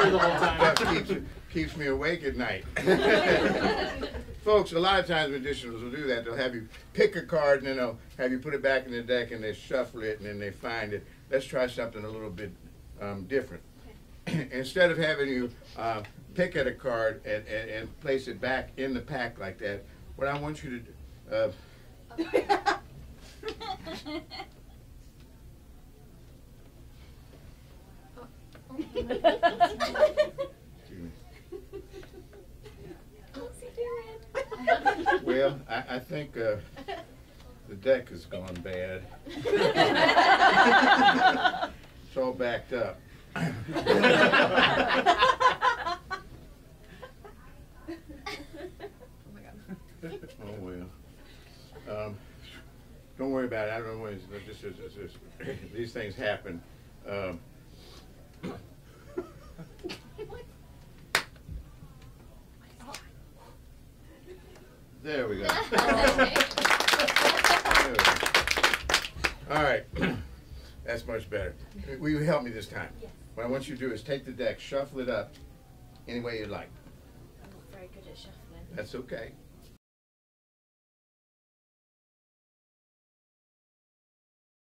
the whole time. Stuff keeps me awake at night. Folks, a lot of times magicians will do that. They'll have you pick a card and then they'll have you put it back in the deck and they shuffle it and then they find it. Let's try something a little bit different. Instead of having you pick at a card and place it back in the pack like that, what I want you to do, well, I think the deck has gone bad. It's all backed up. Oh well. Don't worry about it. I don't know when these things happen. There we go. All right. That's much better. Will you help me this time? Yes. What I want you to do is take the deck, shuffle it up any way you like. I'm not very good at shuffling. That's okay.